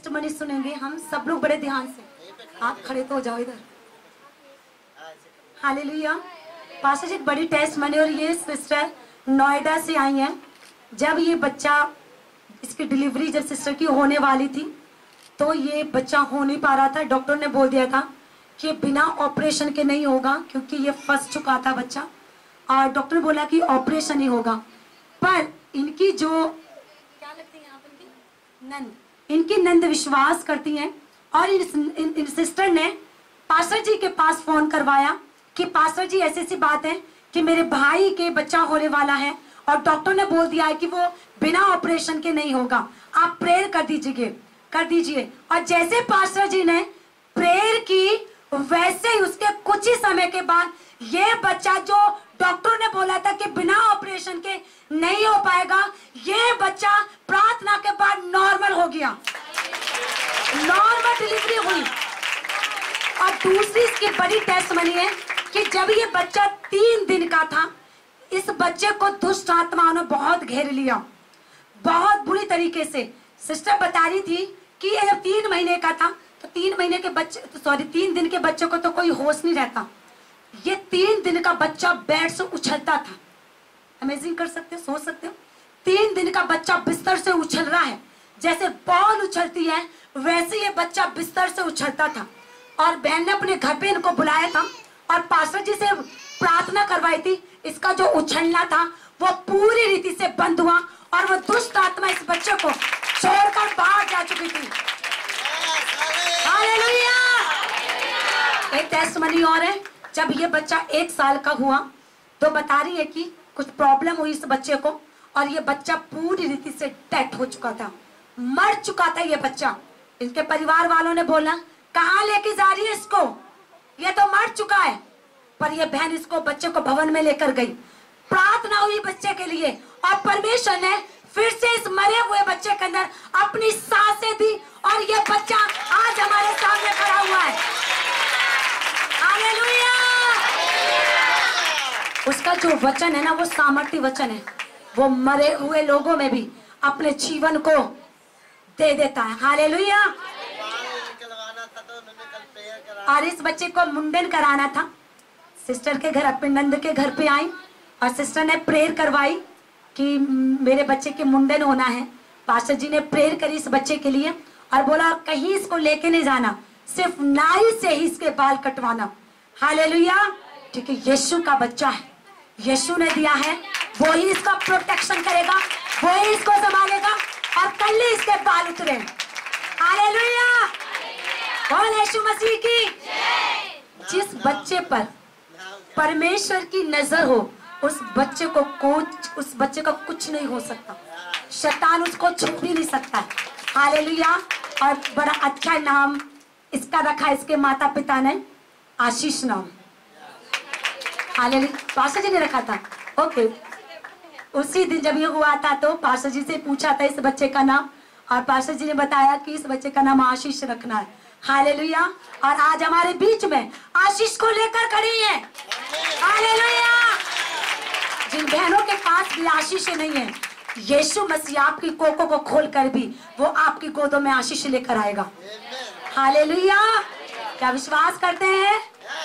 Testimony सुनेंगे हम सब लोग बड़े ध्यान से। आप खड़े तो हो जाओ इधर। हालेलुया। पास्टर जी, एक बड़ी टेस्टमनी। और ये सिस्टर नोएडा से आई हैं। जब ये बच्चा, इसकी डिलीवरी जब सिस्टर की होने वाली थी, तो ये बच्चा हो नहीं पा रहा था। डॉक्टर ने बोल दिया था कि बिना ऑपरेशन के नहीं होगा, क्योंकि ये फंस चुका था बच्चा, और डॉक्टर ने बोला कि ऑपरेशन ही होगा। पर इनकी जो क्या लगती है आप, इनकी नंद, इनकी नंद विश्वास करती हैं, और इन सिस्टर ने पास्टर जी के पास फोन करवाया कि पास्टर जी ऐसी सी बात है कि मेरे भाई के बच्चा होने वाला है, और डॉक्टर ने बोल दिया है कि वो बिना ऑपरेशन के नहीं होगा, आप प्रेयर कर दीजिए। और जैसे पास्टर जी ने प्रेयर की, वैसे ही उसके कुछ ही समय के बाद ये बच्चा, जो डॉक्टर ने बोला था कि बिना ऑपरेशन के नहीं हो पाएगा, ये बच्चा प्रार्थना के बाद नॉर्मल हो गया, नॉर्मल डिलीवरी हुई। और दूसरी इसकी बड़ी टेस्टमनी है कि जब ये बच्चा 3 दिन का था, इस बच्चे को दुष्ट आत्माओं ने बहुत घेर लिया, बहुत बुरी तरीके से। सिस्टर बता रही थी कि ये जब 3 महीने का था, तो 3 महीने के बच्चे, 3 दिन के बच्चे को तो कोई होश नहीं रहता। ये 3 दिन का बच्चा बेड से उछलता था। अमेजिंग कर सकते हो, सोच सकते हो। 3 दिन का बच्चा बिस्तर से उछल रहा है, जैसे बॉल उछलती है वैसे ये बच्चा बिस्तर से उछलता था। और बहन ने अपने घर पे इनको बुलाया था और पास्टर जी से प्रार्थना करवाई थी। इसका जो उछलना था वो पूरी रीति से बंद हुआ, और वो दुष्ट आत्मा इस बच्चे को छोड़कर बाहर जा चुकी थी। हालेलुया। एक टेस्टमनी और है। जब ये बच्चा 1 साल का हुआ, तो बता रही है कि कुछ प्रॉब्लम हुई इस बच्चे को, और ये बच्चा पूरी रीति से डेड हो चुका था, मर चुका था ये बच्चा। इनके परिवार वालों ने बोला, कहाँ लेके जा रही है इसको, ये तो मर चुका है। पर ये बहन इसको, बच्चे को भवन में लेकर गई, प्रार्थना हुई बच्चे के लिए, और परमेश्वर ने फिर से इस मरे हुए बच्चे के अंदर अपनी सांसें दी, और ये बच्चा आज हमारे सामने खड़ा हुआ है। हालेलुया। उसका जो वचन है ना, वो सामर्थ्य वचन है, वो मरे हुए लोगों में भी अपने जीवन को दे देता है। हालेलुया। और इस बच्चे को मुंडन कराना था। सिस्टर के घर, अपने नंद के घर पे आई, और सिस्टर ने प्रेयर करवाई कि मेरे बच्चे के मुंडन होना है। पास्टर जी ने प्रेयर करी इस बच्चे के लिए, और बोला कहीं इसको लेके नहीं जाना, सिर्फ नाई से ही इसके बाल कटवाना। हालेलुया। ठीक है, यीशु का बच्चा है, यीशु ने दिया है, वो ही इसका प्रोटेक्शन करेगा, वो ही इसको संभालेगा, और कल ही इसके बाल उतरे। हालेलुया। बोल यीशु मसीह की। जिस बच्चे पर परमेश्वर की नजर हो, उस बच्चे का कुछ नहीं हो सकता, शैतान उसको छू भी नहीं सकता है। हालेलुया। और बड़ा अच्छा नाम इसका रखा इसके माता पिता ने, आशीष नाम। हालेलुया। पास्टर जी ने रखा था। ओके। उसी दिन जब ये हुआ था, तो पास्टर जी से पूछा था इस बच्चे का नाम, और पास्टर जी ने बताया कि इस बच्चे का नाम आशीष रखना है। हालेलुया। और आज हमारे बीच में आशीष को लेकर खड़ी है। हालेलुया। जिन बहनों के पास भी आशीष नहीं है, यीशु मसीह आपकी कोकों को खोल कर भी वो आपकी गोदों में आशीष लेकर आएगा। हालेलुया। क्या विश्वास करते हैं?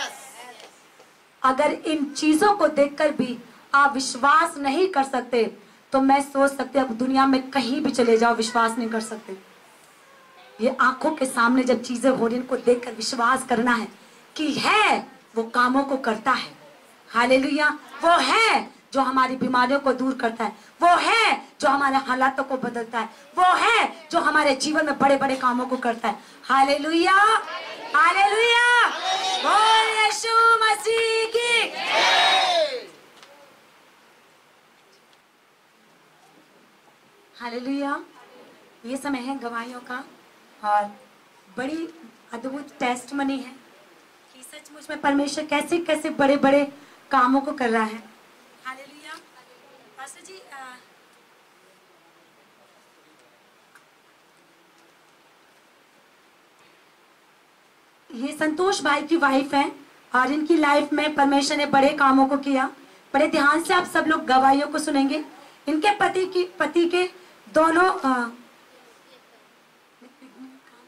अगर इन चीजों को देखकर भी आप विश्वास नहीं कर सकते, तो मैं सोच सकते अब दुनिया में कहीं भी चले जाओ, विश्वास नहीं कर सकते। ये आंखों के सामने जब चीजें हो रही, इनको देखकर विश्वास करना है कि है वो कामों को करता है। हालेलुया। वो है जो हमारी बीमारियों को दूर करता है, वो है जो हमारे हालातों को बदलता है, वो है जो हमारे जीवन में बड़े बड़े कामों को करता है। हालेलुया। हालेलुया। बोल यीशु मसीह की। हालेलुया। ये समय है गवाहियों का, और बड़ी अद्भुत टेस्टमनी है कि सचमुच में परमेश्वर कैसे कैसे बड़े बड़े कामों को कर रहा है। हालेलुया। पास्टर जी, ये संतोष भाई की वाइफ है, और इनकी लाइफ में परमेश्वर ने बड़े कामों को किया। बड़े ध्यान से आप सब लोग गवाहियों को सुनेंगे। इनके पति के दोनों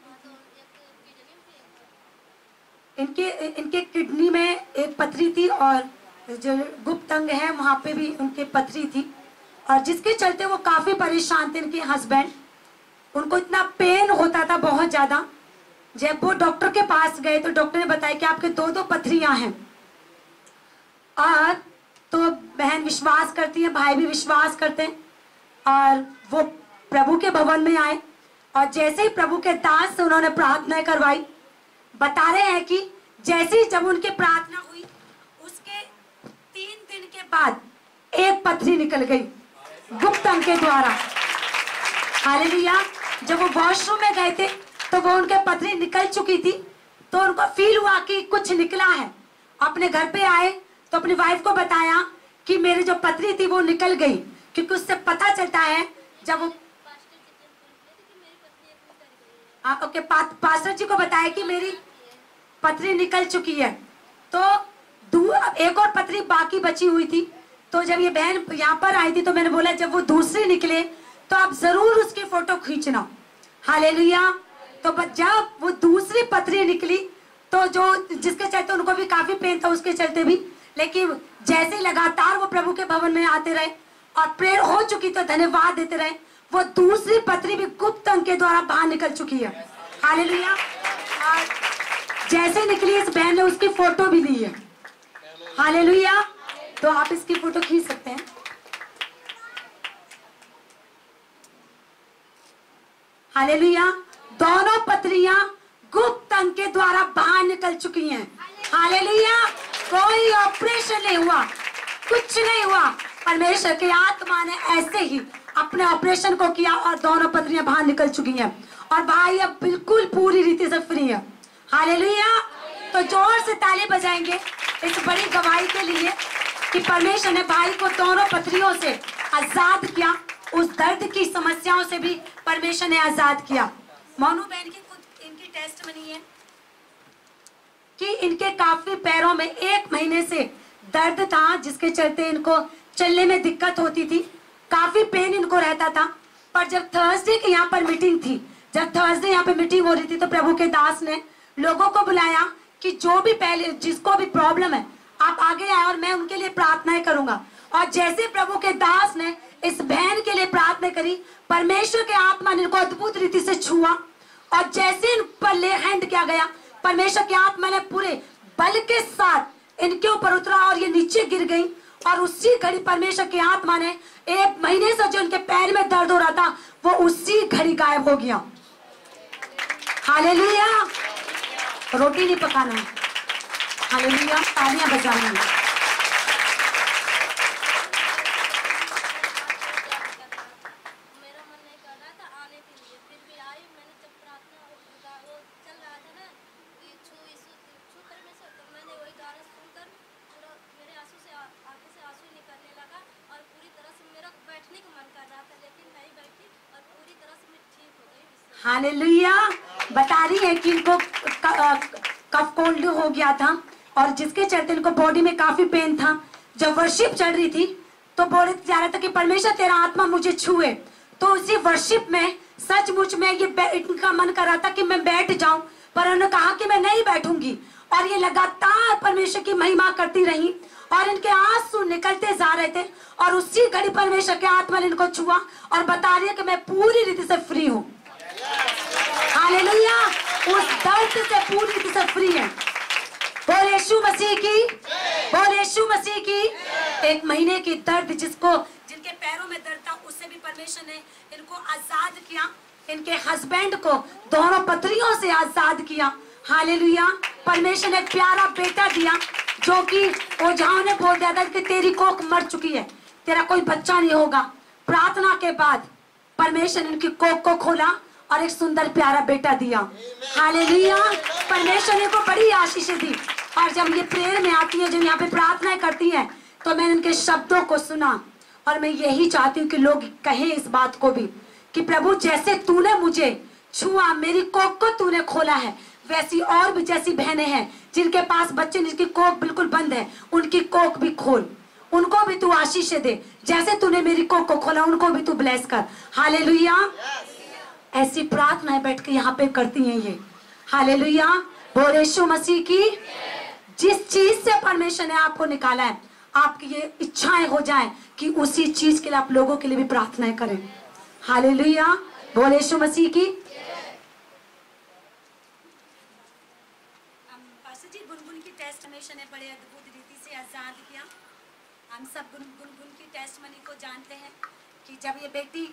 इनके इनके किडनी में एक पथरी थी और जो गुप्त अंग है वहाँ पे भी उनके पथरी थी, और जिसके चलते वो काफ़ी परेशान थे। इनके हस्बैंड, उनको इतना पेन होता था बहुत ज़्यादा। जब वो डॉक्टर के पास गए तो डॉक्टर ने बताया कि आपके 2 पथरियाँ हैं। और तो बहन विश्वास करती है, भाई भी विश्वास करते हैं, और वो प्रभु के भवन में आए। और जैसे ही प्रभु के दास से उन्होंने प्रार्थना करवाई, बता रहे हैं कि जैसे ही जब उनकी प्रार्थना हुई उसके 3 दिन के बाद एक पथरी निकल गई गुप्त अंग के द्वारा। हालेलुया। जब वो वॉशरूम में गए थे तो वो उनके पथरी निकल चुकी थी, तो उनको फील हुआ कि कुछ निकला है। अपने घर पे आए तो अपनी वाइफ को बताया कि मेरी जो पथरी थी वो निकल गई, क्योंकि उससे पता चलता है जब वो ओके पास्टर जी को बताया कि मेरी पथरी निकल चुकी है। तो एक और पथरी बाकी बची हुई थी। तो जब ये बहन यहाँ पर आई थी तो मैंने बोला जब वो दूसरी निकले तो आप जरूर उसकी फोटो खींचना। हालेलुया। तो जब वो दूसरी पथरी निकली तो जो जिसके चलते उनको भी काफी पेन था उसके चलते भी, लेकिन जैसे लगातार वो प्रभु के भवन में आते रहे और प्रेयर हो चुकी तो धन्यवाद देते रहे, वो दूसरी पथरी भी गुप्त अंग के द्वारा बाहर निकल चुकी है। हालेलुया। जैसे निकली इस बहन ने उसकी फोटो भी ली है। हालेलुया। तो आप इसकी फोटो खींच सकते हैं। हालेलुया। दोनों पथरियां गुप्त अंग के द्वारा बाहर निकल चुकी हैं। हालेलुया। कोई ऑपरेशन नहीं हुआ, कुछ नहीं हुआ। परमेश्वर की आत्मा ने ऐसे ही अपने ऑपरेशन को किया और दोनों पथरियां बाहर निकल चुकी हैं और भाई अब बिल्कुल पूरी रीति से फ्री है। हालेलुया। तो जोर से ताली बजाएंगे इस बड़ी गवाही के लिए कि परमेश्वर ने भाई को दोनों पथरियों से आजाद किया, उस दर्द की समस्याओं से भी परमेश्वर ने आजाद किया। मोनू बहन की खुद इनकी टेस्टमनी है कि इनके काफी पैरों में 1 महीने से दर्द था, जिसके चलते इनको चलने में दिक्कत होती थी, काफी पेन इनको रहता था। पर जब थर्सडे की यहाँ पर मीटिंग थी, जब थर्सडे यहाँ पे मीटिंग हो रही थी तो प्रभु के दास ने लोगों को बुलाया कि जो भी पहले जिसको भी प्रॉब्लम है आप आगे आए और मैं उनके लिए प्रार्थनाएं करूंगा। और जैसे प्रभु के दास ने इस बहन के लिए प्रार्थना करी, परमेश्वर के आत्मा ने इनको अद्भुत रीति से छुआ और जैसे इन पर ले हैंड किया गया, परमेश्वर के आत्मा ने पूरे बल के साथ इनके ऊपर उतरा और ये नीचे गिर गई। और उसी घड़ी परमेश्वर की आत्मा ने 1 महीने से जो उनके पैर में दर्द हो रहा था वो उसी घड़ी गायब हो गया। हालेलुया। रोटी नहीं पकाना है। हालेलुया। तालियां बजानी है। हालेलुया। बता रही है कि इनको कफ कोल्ड हो गया था और जिसके चलते इनको बॉडी में काफी पेन था। जब वर्शिप चल रही थी तो बोल जा रहा था कि परमेश्वर तेरा आत्मा मुझे छुए। तो उसी वर्शिप में सचमुच में ये इनका मन कर रहा था कि मैं बैठ जाऊं, पर उन्होंने कहा कि मैं नहीं बैठूंगी। और ये लगातार परमेश्वर की महिमा करती रही और इनके आंसू निकलते जा रहे थे और उसी घड़ी परमेश्वर के आत्मा ने इनको छुआ और बता रही है कि मैं पूरी रीति से फ्री हूँ। हालेलुया। उस दर्द से पूरी रीति से फ्री है। बोल यीशु मसीह की, बोल यीशु मसीह की। 1 महीने की दर्द जिनके पैरों में दर्द था उससे भी परमेश्वर ने इनको आजाद किया। इनके हस्बैंड को दोनों पथरियों से आजाद किया। हालेलुया। परमेश्वर ने एक प्यारा बेटा दिया जो कि ओझाओं ने बोल दिया था कि तेरी कोख मर चुकी है, तेरा कोई बच्चा नहीं होगा। प्रार्थना के बाद परमेश्वर ने इनकी कोख को खोला और एक सुंदर प्यारा बेटा दिया। हालेलुया। परमेश्वर ने को बड़ी आशीष दी। और जब ये प्रेयर में आती है, जब यहाँ पे प्रार्थनाएं करती है, तो मैंने इनके शब्दों को सुना और मैं यही चाहती हूँ कि लोग कहें इस बात को भी कि प्रभु जैसे तूने मुझे छुआ, मेरी कोख को तूने खोला है, वैसी और भी जैसी बहनें हैं जिनके पास बच्चे जिनकी कोख बिल्कुल बंद है, उनकी कोख भी खोल, उनको भी तू आशीष दे। जैसे तूने मेरी कोख को खोला उनको भी तू ब्लेस कर। हालेलुया। ऐसी प्रार्थनाएं बैठ के यहाँ पे करती हैं ये। हालेलुया। बोल यीशु मसीह की। जिस चीज से परमेश्वर ने आपको निकाला है, आपकी ये इच्छाएं हो जाएं कि उसी चीज के लिए आप लोगों के लिए भी प्रार्थनाएं करें। हालेलुया, बोल यीशु मसीह की। पास्टर जी, गुनगुन की टेस्टमनी ने बड़े अद्भुत रीति से आजाद किया। हम सब गुनगुन की टेस्टमनी को जानते हैं कि जब ये बेटी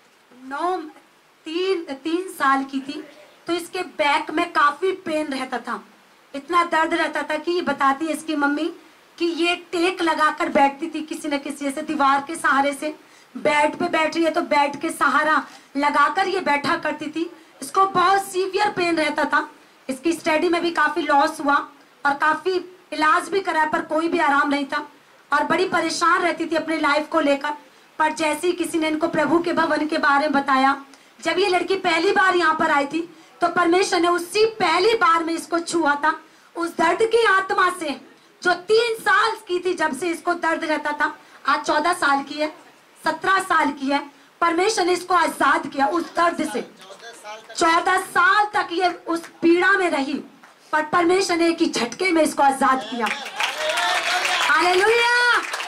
3 साल की थी तो इसके बैक में काफी पेन रहता था, इतना दर्द रहता था कि ये बताती है इसकी मम्मी कि ये टेक लगाकर बैठती थी किसी न किसी, जैसे दीवार के सहारे से बेड पे बैठ रही है तो बेड के सहारा लगाकर ये बैठा करती थी। इसको बहुत सीवियर पेन रहता था। इसकी स्टडी में भी काफी लॉस हुआ और काफी इलाज भी कराया पर कोई भी आराम नहीं था और बड़ी परेशान रहती थी अपनी लाइफ को लेकर। पर जैसे ही किसी ने इनको प्रभु के भवन के बारे में बताया, जब ये लड़की पहली बार यहाँ पर आई थी तो परमेश्वर ने उसी पहली बार में इसको छुआ था। उस दर्द की आत्मा से जो 3 साल की थी, जब से इसको दर्द रहता था, आज 14 साल की है, 17 साल की है, परमेश्वर ने इसको आजाद किया उस दर्द से। 14 साल तक ये उस पीड़ा में रही पर परमेश्वर ने एक ही झटके में इसको आजाद किया। हालेलुया।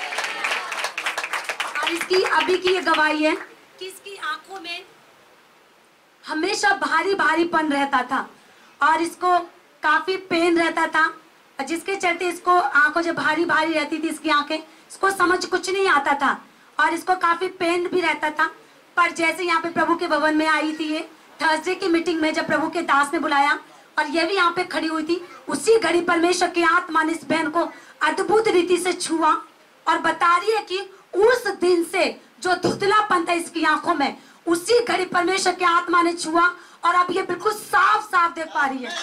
और इसकी अभी की ये गवाही है कि इसकी आंखों में हमेशा भारी भारीपन रहता था और इसको काफी पेन रहता था, जिसके चलते इसको आंखों जब भारी भारी रहती थी इसकी आंखें, इसको समझ कुछ नहीं आता था और इसको काफी पेन भी रहता था। पर जैसे यहाँ पे प्रभु के भवन में आई थी, ये थर्सडे की मीटिंग में जब प्रभु के दास ने बुलाया और ये भी यहाँ पे खड़ी हुई थी, उसी घड़ी परमेश्वर की आत्मा ने इस बहन को अद्भुत रीति से छुआ और बता रही है कि उस दिन से जो धुंधलापन था इसकी आंखों में, उसी घड़ी परमेश्वर की आत्मा ने छुआ और अब ये बिल्कुल साफ साफ देख पा रही है।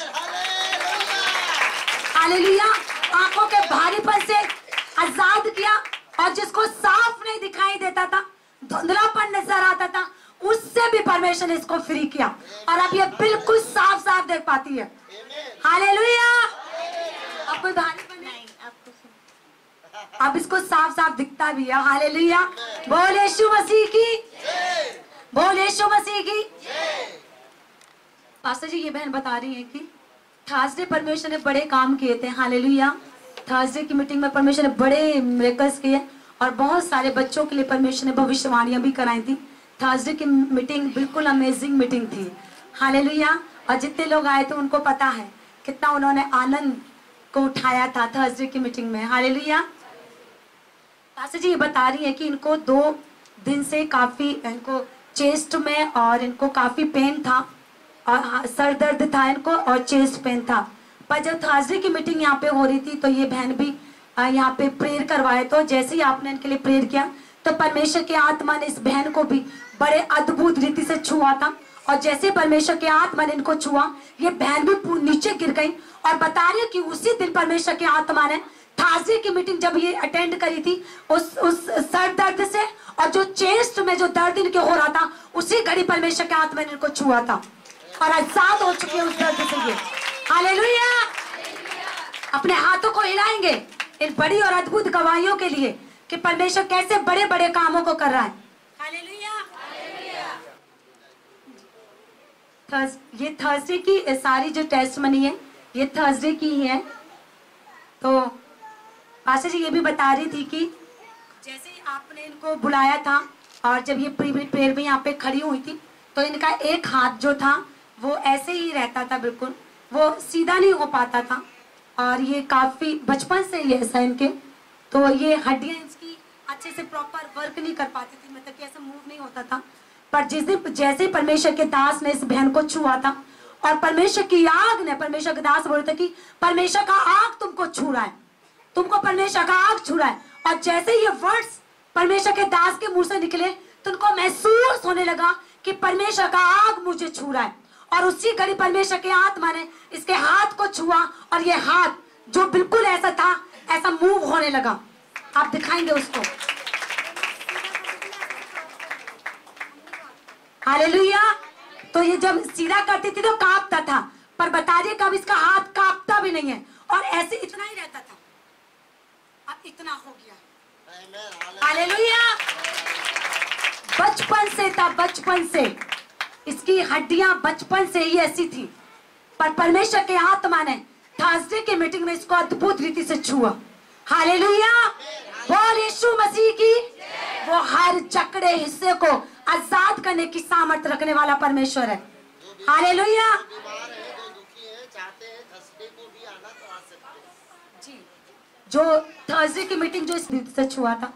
हालेलुया। आंखों के भारीपन से आजाद किया और जिसको साफ नहीं दिखाई देता था, धुंधलापन नजर आता था, उससे भी परमेश्वर ने इसको फ्री किया और अब ये बिल्कुल साफ साफ देख पाती है। हालेलुया। अब कोई भारीपन नहीं, अब इसको साफ साफ दिखता भी है। हालेलुया। बोल यीशु मसीह की, बोल यीशु मसीह की। पास्टर जी, ये बहन बता रही है कि थर्सडे परमेश्वर ने बड़े काम किए थे। हालेलुया। थर्सडे की मीटिंग में परमेश्वर ने बड़े मिरेकल्स किए और बहुत सारे बच्चों के लिए परमेश्वर ने भविष्यवाणियां भी कराई थी। थर्सडे की मीटिंग बिल्कुल अमेजिंग मीटिंग थी। हालेलुया। और जितने लोग आए थे उनको पता है कितना उन्होंने आनंद को उठाया था थर्सडे की मीटिंग में। हालेलुया। पास्टर जी ये बता रही है कि इनको 2 दिन से काफी इनको चेस्ट में और इनको काफी पेन था और सर दर्द था इनको और चेस्ट पेन था। पर जब थर्सडे की मीटिंग यहाँ पे हो रही थी तो ये बहन भी यहाँ पे प्रेयर करवाए, तो जैसे ही आपने इनके लिए प्रेयर किया तो परमेश्वर के आत्मा ने इस बहन को भी बड़े अद्भुत रीति से छुआ था और जैसे परमेश्वर के आत्मा ने इनको छुआ, ये बहन भी नीचे गिर गई और बता रही है कि उसी दिन परमेश्वर के आत्मा ने थर्सडे की मीटिंग जब ये अटेंड करी थी, उस सर दर्द से और जो चेस्ट में जो दर्द इनके हो रहा था, उसी घड़ी परमेश्वर के आत्मा ने इनको छुआ था और आजाद हो चुके हैं उस दर्द से ये। हालेलुया। अपने हाथों को हिलाएंगे इन बड़ी और अद्भुत गवाहियों के लिए कि परमेश्वर कैसे बड़े बड़े कामों को कर रहा है। हालेलुया। ये थर्सडे की सारी जो टेस्टमनी है ये थर्सडे की ही है। तो पास्टर जी ये भी बता रही थी कि जैसे आपने इनको बुलाया था और जब ये प्रेयर में यहाँ पे खड़ी हुई थी तो इनका एक हाथ जो था वो ऐसे ही रहता था, बिल्कुल वो सीधा नहीं हो पाता था और ये काफी बचपन से ही ऐसा इनके, तो ये हड्डियां इसकी अच्छे से प्रॉपर वर्क नहीं कर पाती थी, मतलब कि ऐसा मूव नहीं होता था। पर जिस दिन जैसे परमेश्वर के दास ने इस बहन को छुआ था और परमेश्वर की आग ने, परमेश्वर के दास बोलते कि परमेश्वर का आग तुमको छू रहा है, तुमको परमेश्वर का आग छू रहा है, और जैसे ये वर्ड्स परमेश्वर के दास के मुंह से निकले तो उनको महसूस होने लगा कि परमेश्वर का आग मुझे छू रहा है और उसी घड़ी परमेश्वर के आत्मा ने इसके हाथ को छुआ और ये हाथ जो बिल्कुल ऐसा था ऐसा मूव होने लगा। आप दिखाएंगे उसको। हालेलुया। तो ये जब सीधा करती थी तो कांपता था, पर बता रही कब इसका हाथ कांपता भी नहीं है और ऐसे इतना ही रहता था, अब इतना हो गया। हालेलुया। बचपन से था, बचपन से इसकी हड्डियां बचपन से ही ऐसी थी पर परमेश्वर के आत्मा ने थर्सडे की मीटिंग में इसको अद्भुत रीति से छुआ। हालेलुया, बोल यीशु मसीह की। वो हर जकड़े हिस्से को आजाद करने की सामर्थ्य रखने वाला परमेश्वर है। हालेलुया जी। जो थर्सडे की मीटिंग जो इस रीति से छुआ था।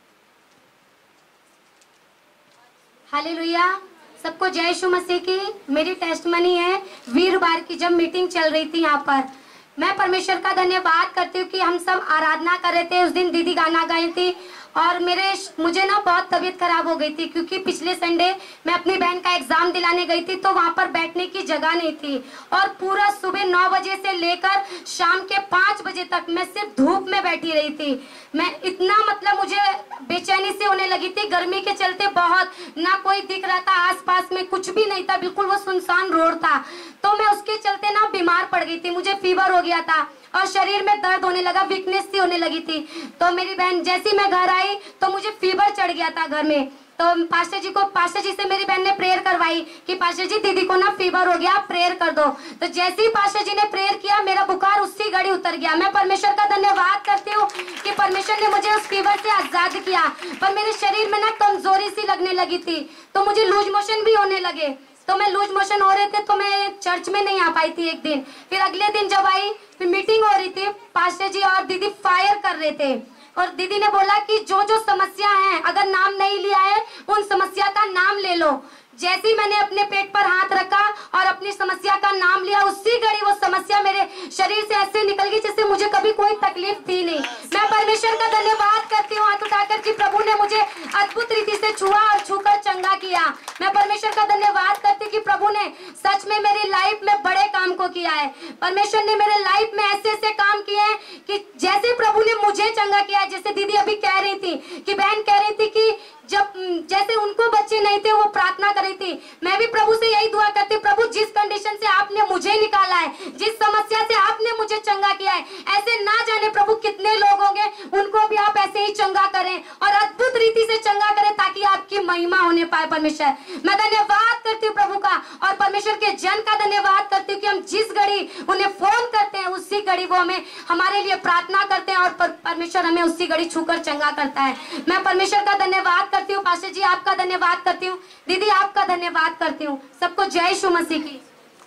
हालेलुया, सबको जय यीशु मसीह की। मेरी टेस्टमनी है वीरवार की जब मीटिंग चल रही थी यहाँ पर, मैं परमेश्वर का धन्यवाद करती हूँ कि हम सब आराधना कर रहे थे। उस दिन दीदी गाना गाई थी और मुझे ना बहुत तबीयत खराब हो गई थी, क्योंकि पिछले संडे मैं अपनी बहन का एग्जाम दिलाने गई थी तो वहां पर बैठने की जगह नहीं थी और पूरा सुबह 9 बजे से लेकर शाम के 5 बजे तक मैं सिर्फ धूप में बैठी रही थी। मैं इतना मतलब मुझे बेचैनी से होने लगी थी, गर्मी के चलते बहुत, ना कोई दिख रहा था आसपास में, कुछ भी नहीं था, बिल्कुल वो सुनसान रोड था। तो मैं उसके चलते ना बीमार पड़ गई थी, मुझे फीवर हो गया था और शरीर में दर्द होने लगा, वीकनेस सी होने लगी थी। तो मेरी बहन जैसी मैं घर आई तो मुझे फीवर चढ़ गया था घर में। तो पास्टर जी से मेरी बहन ने प्रेयर करवाई कि पास्टर जी दीदी को ना फीवर हो गया, प्रेयर कर दो। तो जैसे ही पास्टर जी ने प्रेयर किया मेरा बुखार उसी घड़ी उतर गया। मैं परमेश्वर का धन्यवाद करती हूँ कि परमेश्वर ने मुझे उस फीवर से आजाद किया। पर मेरे शरीर में ना कमजोरी सी लगने लगी थी, तो मुझे लूज मोशन भी होने लगे। तो मैं लूज मोशन हो रहे थे तो मैं चर्च में नहीं आ पाई थी एक दिन। फिर अगले दिन जब आई फिर मीटिंग हो रही थी, पास्टर जी और दीदी फायर कर रहे थे और दीदी ने बोला कि जो जो समस्या है अगर नाम नहीं लिया है उन समस्या का नाम ले लो। जैसे ही मैंने अपने पेट पर हाथ रखा और अपनी समस्या का नाम लिया, उसी घड़ी वो समस्या मेरे शरीर से ऐसे निकल गई जैसे मुझे कभी कोई तकलीफ थी नहीं। मैं परमेश्वर का धन्यवाद करती हूँ हाथ उठाकर कि प्रभु ने मुझे अद्भुत रीति से छुआ और छूकर चंगा किया। मैं परमेश्वर का धन्यवाद करती हूँ कि प्रभु ने सच में मेरी लाइफ में बड़े काम को किया है। परमेश्वर ने मेरे लाइफ में ऐसे ऐसे काम किए हैं कि जैसे प्रभु ने मुझे चंगा किया है। जैसे दीदी अभी कह रही थी कि बहन कह रही थी कि जब जैसे उनको बच्चे नहीं थे वो प्रार्थना कर रही थी, मैं भी प्रभु से यही दुआ करती, प्रभु जिस कंडीशन से आपने मुझे निकाला है, जिस समस्या से आपने मुझे चंगा किया है, ऐसे ना जाने प्रभु कितने लोग होंगे उनको भी आप ऐसे ही चंगा करें और अद्भुत रीति से चंगा करें ताकि आपकी महिमा होने पाए। परमेश्वर मैं धन्यवाद करती हूँ प्रभु का और परमेश्वर के जन का धन्यवाद करती हूँ कि हम जिस घड़ी उन्हें फोन करते हैं उसी घड़ी वो हमें हमारे लिए प्रार्थना करते हैं और परमेश्वर हमें उसी घड़ी छूकर चंगा करता है। मैं परमेश्वर का धन्यवाद करती हूँ, पास्टर जी आपका धन्यवाद करती हूँ, दीदी आपका धन्यवाद करती हूँ। सबको जय यीशु मसीह की।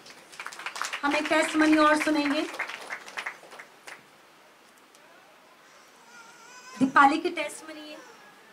हम एक टेस्टमनी और सुनेंगे, दीपाली की टेस्टमनी है।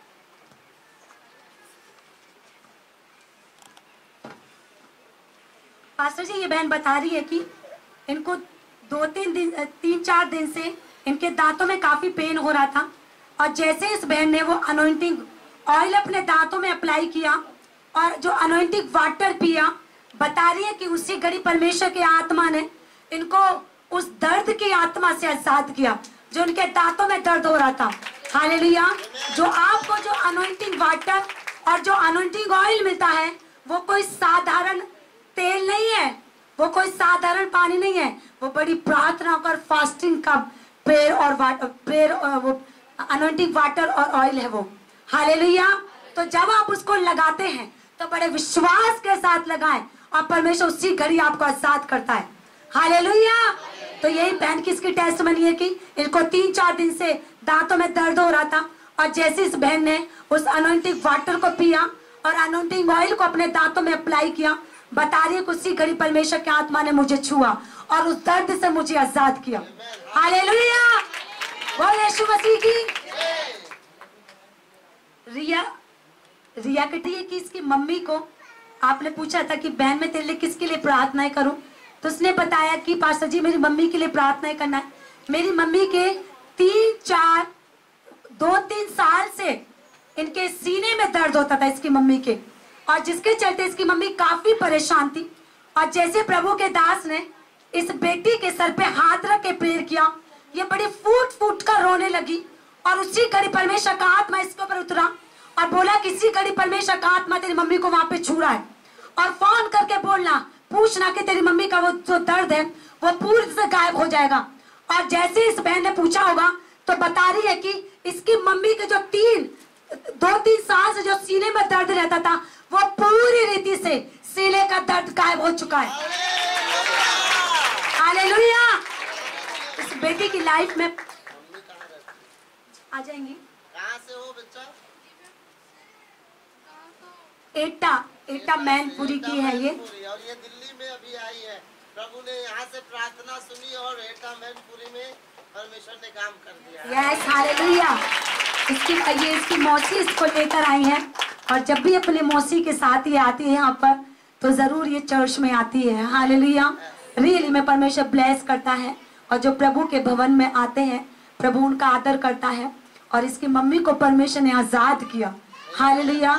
पास्टर जी ये बहन बता रही है कि इनको 3-4 दिन से इनके दांतों में काफी पेन हो रहा था और जैसे इस बहन ने वो अनॉइंटिंग ऑयल अपने दांतों में अप्लाई किया और जो अनॉइंटिंग वाटर पिया, बता रही है कि उसी घड़ी परमेश्वर की आत्मा ने इनको उस दर्द की आत्मा से आजाद किया जो उनके दांतों में दर्द हो रहा था। हालेलुया। जो आपको जो अनॉइंटिंग वाटर और जो अनॉइंटिंग ऑयल मिलता है वो कोई साधारण तेल नहीं है, वो कोई साधारण पानी नहीं है, वो बड़ी प्रार्थना और फास्टिंग का प्रेयर और वो अनॉइंटिंग वाटर और ऑयल है वो। हालेलुया। तो जब आप उसको लगाते हैं तो बड़े विश्वास के साथ लगाएं और परमेश्वर उसी घड़ी आपको आजाद करता है। हालेलुया। तो यही बहन की इसकी टेस्टमनी है कि इनको 3-4 दिन से दांतों में दर्द हो रहा था और जैसे इस बहन ने उस अनॉइंटिंग वाटर को पिया और अनॉइंटिंग ऑयल को अपने दांतों में अप्लाई किया, बता रही है कि उसी घड़ी परमेश्वर की आत्मा ने मुझे छुआ और उस दर्द से मुझे आजाद किया। हालेलुया। बोल यीशु मसीह की। रिया कहती है कि इसकी मम्मी को आपने पूछा था कि बहन मैं तेरे लिए किसके लिए प्रार्थनाएं करूं, तो उसने बताया कि पास्टर जी मेरी मम्मी के लिए प्रार्थनाएं करना है। मेरी मम्मी के 2-3 साल से इनके सीने में दर्द होता था इसकी मम्मी के, और जिसके चलते इसकी मम्मी काफी परेशान थी। और जैसे प्रभु के दास ने इस बेटी के सर पे हाथ रख के प्रेयर किया, ये बड़ी फूट फूट कर रोने लगी और उसी घड़ी परमेश्वर का आत्मा इसके ऊपर उतरा और बोला कि इसी घड़ी परमेश्वर का आत्मा तेरी मम्मी को वहां पे छू रहा है और फोन करके बोलना, पूछना कि तेरी मम्मी का वो जो दर्द है वो पूरी से गायब हो जाएगा। और जैसे इस बहन ने पूछा होगा तो बता रही है कि इसकी मम्मी के जो 2-3 साल से जो सीने में दर्द रहता था वो पूरी रीति से सीने का दर्द गायब हो चुका है। बेटी की लाइफ में आ जाएंगी। कहाँ से हो बच्चा? एटा मैनपुरी की है ये। और ये दिल्ली में अभी आई है। प्रभु ने यहाँ से प्रार्थना सुनी और एटा मैनपुरी में परमेश्वर ने काम कर दिया। Yes, hallelujah. इसकी मौसी इसको लेकर आई है और जब भी अपने मौसी के साथ ये आती है यहाँ पर तो जरूर ये चर्च में आती है। हालेलुया। रियली में परमेश्वर ब्लेस करता है और जो प्रभु के भवन में आते हैं प्रभु उनका आदर करता है और इसकी मम्मी को परमेश्वर ने आजाद किया। हालेलुया।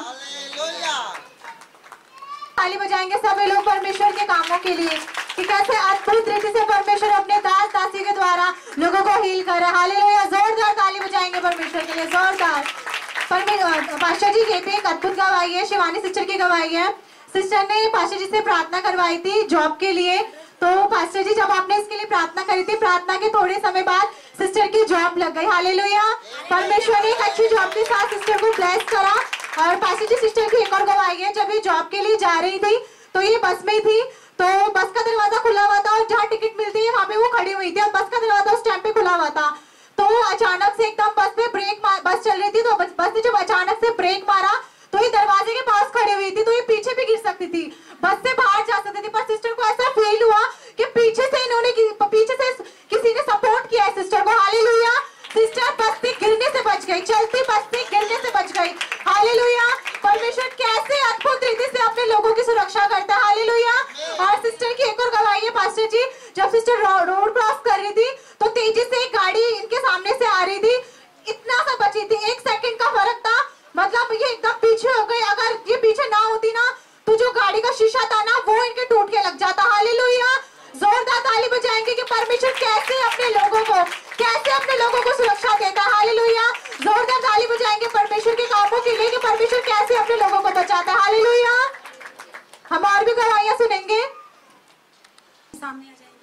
ताली बजाएंगे सभी लोग परमेश्वर के कामों के लिए कि कैसे अद्भुत रीति से परमेश्वर अपने दास दासी के द्वारा लोगों को हील कर रहा है। हालेलुया। जोरदार ताली बजाएंगे परमेश्वर के लिए, जोरदार। पास्टर जी ये भी एक अद्भुत गवाही है, शिवानी सिस्टर की गवाही है। सिस्टर ने पास्टर जी से प्रार्थना करवाई थी जॉब के लिए, तो पास्टर जी जब आपने इसके लिए प्रार्थना करी थी, प्रार्थना के थोड़े समय बाद सिस्टर की जॉब लग गई। हालेलुया। परमेश्वर ने एक अच्छी जॉब के साथ सिस्टर को ब्लेस करा। और पास्टर जी सिस्टर की एक और गवाही है, जब ये जॉब के लिए जा रही थी तो ये बस में थी, तो बस का दरवाजा खुला हुआ था और जहाँ टिकट मिलती है वहाँ पे वो खड़ी हुई थी और बस का दरवाजा उस टाइम पे खुला हुआ था। तो अचानक से एकदम बस चल रही थी, तो बस ने जब अचानक से ब्रेक मारा तो ये दरवाजे के पास खड़ी हुई थी, तो ये पीछे भी गिर सकती थी, बस से बाहर जा सकती थी। पर सिस्टर को ऐसा फील हुआ कि पीछे से किसी ने सपोर्ट किया है सिस्टर को। हालेलुया। सिस्टर बस से गिरने से बच गई, चलती बस से गिरने से बच गई। हालेलुया। परमेश्वर कैसे अद्भुत रीति से अपने लोगों की सुरक्षा करता है। हालेलुया। और सिस्टर की एक और गवाही है पास्टर जी, जब सिस्टर रोड क्रॉस कर रही थी तो तेजी से एक गाड़ी इनके सामने से आ रही थी, इतना सा बची थी, 1 सेकंड का फर्क था, मतलब ये एकदम पीछे हो गई। अगर ये पीछे ना होती ना तो जो गाड़ी का शीशा था ना वो इनके टूट के लग जाता। हालेलुया। जोरदार ताली बजाएंगे कि परमेश्वर कैसे अपने लोगों को सुरक्षा देता है। हालेलुया। जोरदार ताली बजाएंगे परमेश्वर के कामों के लिए कि परमेश्वर कैसे अपने लोगों को बचाता है। हालेलुया। हम और भी गवाहियां सुनेंगे, सामने आ जाएंगे।